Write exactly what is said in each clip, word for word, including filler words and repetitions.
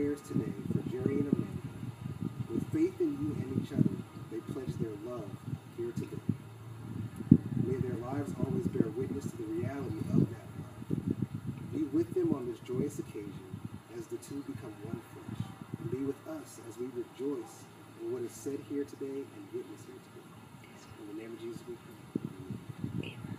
prayers today for Jerry and Amanda. With faith in you and each other, they pledge their love here today. May their lives always bear witness to the reality of that love. Be with them on this joyous occasion as the two become one flesh. And be with us as we rejoice in what is said here today and witness here today. In the name of Jesus we pray. Amen.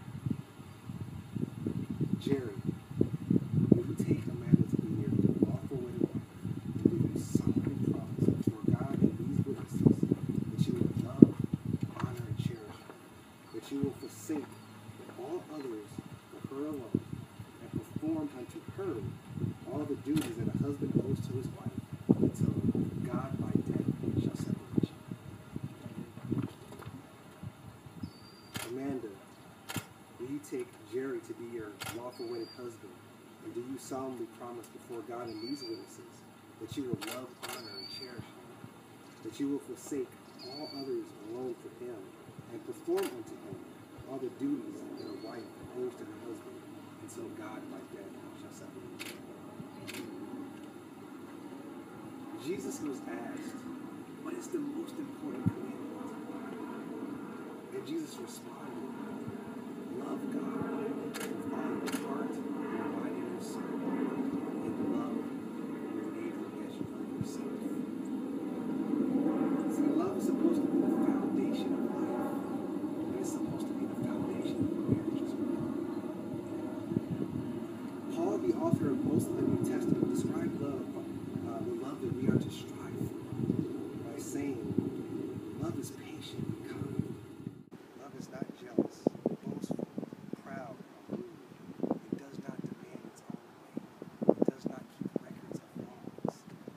Jerry, will you take Amanda to be your lawful wedded wife, and do you solemnly promise before God and these witnesses that you will love, honor, and cherish her, that you will forsake all others for her alone, and perform unto her all the duties that a husband owes to his wife, until God by death shall separate you? Amanda, will you take Jerry to be your lawful wedded husband, and do you solemnly promise before God and these witnesses that you will love, honor, and cherish him, that you will forsake all others alone for him, and perform unto him all the duties that a wife owes to her husband, until God by death shall separate you? Jesus was asked, what is the most important commandment? And Jesus responded, love God with all your heart, your mind, and your soul, and love your neighbor as you love yourself. See, love is supposed to be the foundation of life, and it's supposed to be the foundation of marriage as well. Paul, the author of most of the New Testament, described love, uh, the love that we are to strive for, by saying, love is patient and kind. Love is not jealous, boastful, proud, or rude. It does not demand its own way. It does not keep records of wrongs.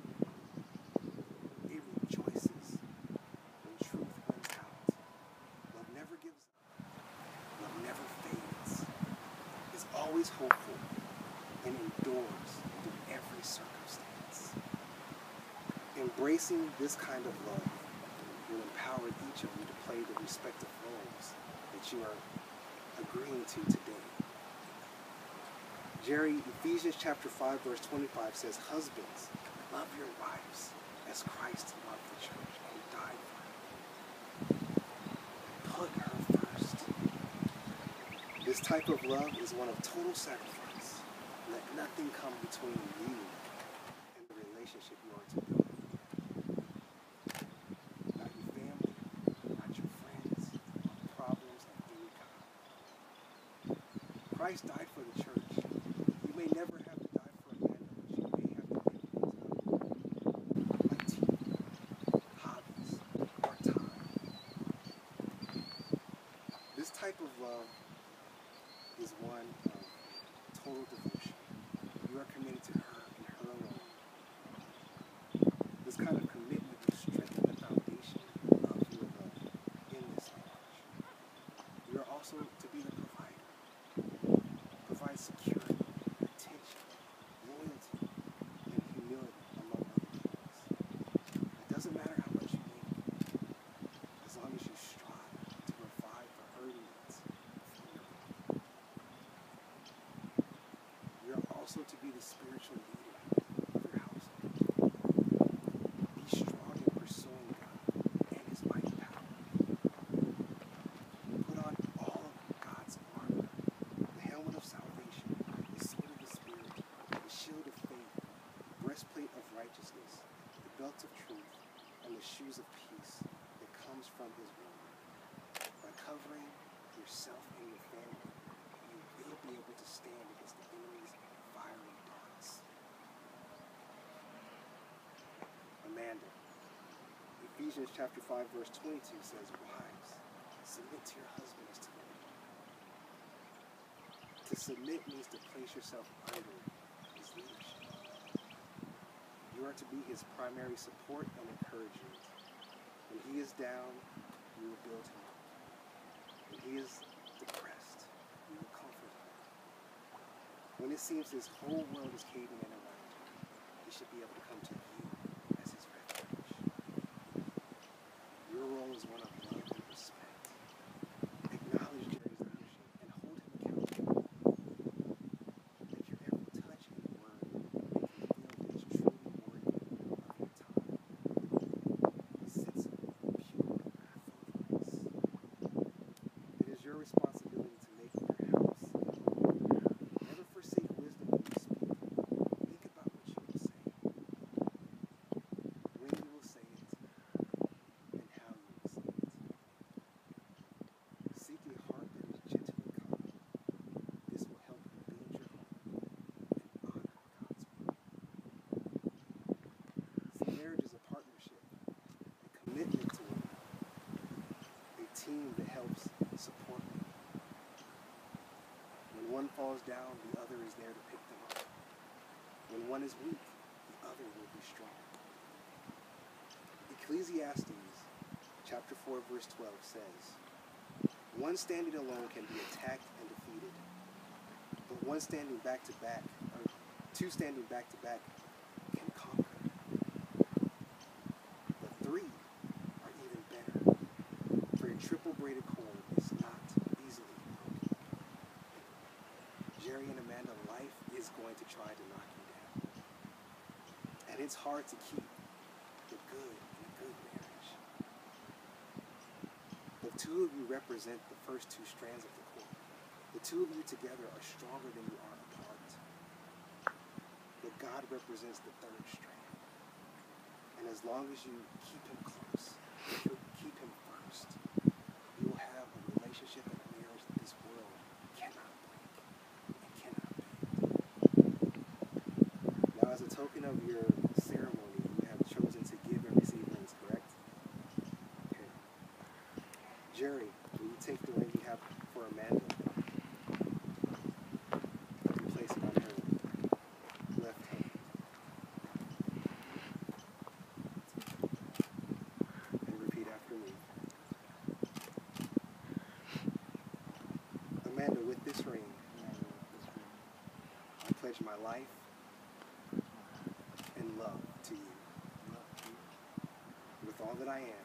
It rejoices when truth wins out. Love never gives up. Love never fades. It's always hopeful and endures through every circumstance. Embracing this kind of love will empower each of you to play the respective roles that you are agreeing to today. Jerry, Ephesians chapter five, verse twenty-five says, husbands, love your wives as Christ loved the church and died for her. Put her first. This type of love is one of total sacrifice. Let nothing come between you and the relationship you are to build. Not your family, not your friends, or problems of any kind. Christ died for the church. You may never have to die for Amanda, but you may have to give things up. Like T V, hobbies, or time. This type of love is one of total devotion. You are committed to her and her alone. This kind of commitment will strengthen the foundation of your love in this marriage. You are also to be the provider. Provide security, attention, loyalty, and humility, among other things. It doesn't matter how much you make, as long as you strive to provide for her needs for your life. You're also to be the spiritual leader of your household. Be strong in pursuing God and His mighty power. Put on all of God's armor, the helmet of salvation, the sword of the Spirit, the shield of faith, the breastplate of righteousness, the belt of truth, and the shoes of peace that comes from His word. By covering yourself and your family, you will be able to stand against the enemy's fiery darts. Amanda, Ephesians chapter five, verse twenty-two says, wives, submit to your husbands to the Lord. To submit means to place yourself under His leadership. You are to be His primary support and encouragement. When He is down, you will build Him up. When He is depressed, you will comfort Him. When it seems His whole world is caving in around you, He should be able to come to you as His refuge. Your role is one of love and respect. Acknowledge Jerry's leadership and hold him accountable. Let your every touch and word make him feel that he's truly worthy falls down, the other is there to pick them up. When one is weak, the other will be strong. Ecclesiastes chapter four, verse twelve says, one standing alone can be attacked and defeated, but one standing back to back, or two standing back to back, can conquer. But three are even better, for a triple braided cord is not easily broken. Jerry and Amanda, life is going to try to knock you down. And it's hard to keep the good in a good marriage. The two of you represent the first two strands of the cord. The two of you together are stronger than you are apart. But God represents the third strand. And as long as you keep him close, keep him first, you will have a relationship and a marriage that this world cannot break and cannot bend. Now, as a token of your ceremony, you have chosen to give and receive rings, correct? Okay. Jerry, will you take the ring you have for Amanda and place it on her left hand? And repeat after me. Amanda, with this ring, I pledge my life and love to you, with all that I am,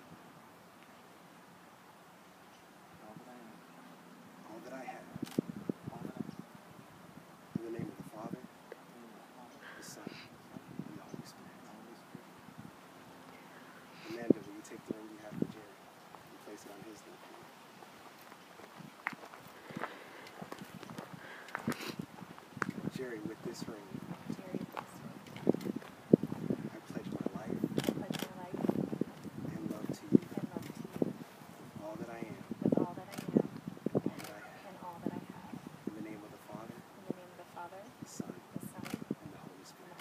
all that I have, in the name of the Father, the Son, and the Holy Spirit. Amanda, will you take the ring you have for Jerry and place it on his left hand? Jerry, with this ring, I pledge my life and love to you, with all that I am, all that I have, in the name of the Father, the Son, and the Holy Spirit.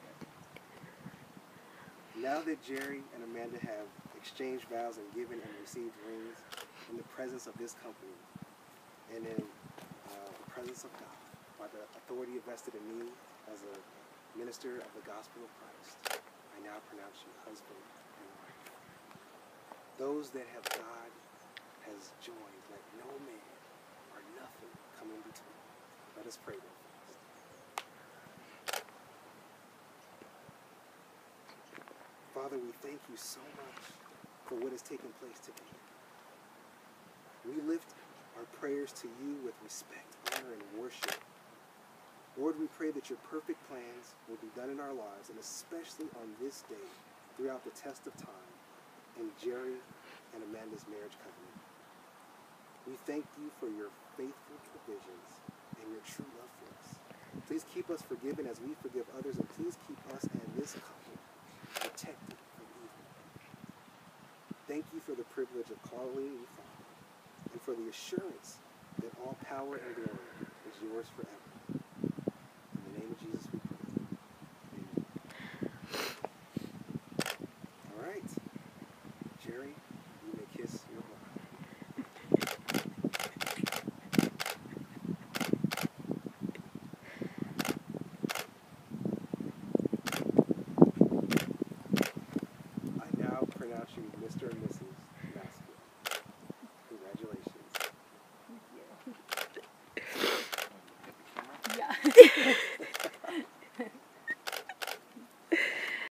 Now that Jerry and Amanda have exchanged vows and given and received rings in the presence of this company and in uh, the presence of God, by the authority vested in me as a minister of the gospel of Christ, I now pronounce you husband and wife. Those that have God has joined, let no man or nothing come in between. Let us pray real fast. Father, we thank you so much for what has taken place today. We lift our prayers to you with respect, honor, and worship. Lord, we pray that your perfect plans will be done in our lives, and especially on this day, throughout the test of time, in Jerry and Amanda's marriage covenant. We thank you for your faithful provisions and your true love for us. Please keep us forgiven as we forgive others, and please keep us and this couple protected from evil. Thank you for the privilege of calling you Father, and for the assurance that all power and glory is yours forever.